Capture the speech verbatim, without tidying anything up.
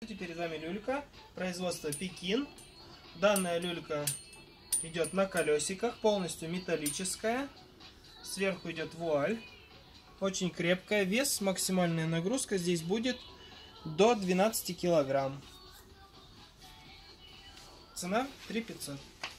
Перед вами люлька производства Пекин. Данная люлька идет на колесиках, полностью металлическая. Сверху идет вуаль. Очень крепкая. Вес, максимальная нагрузка здесь будет до двенадцати килограмм. Цена три тысячи пятьсот.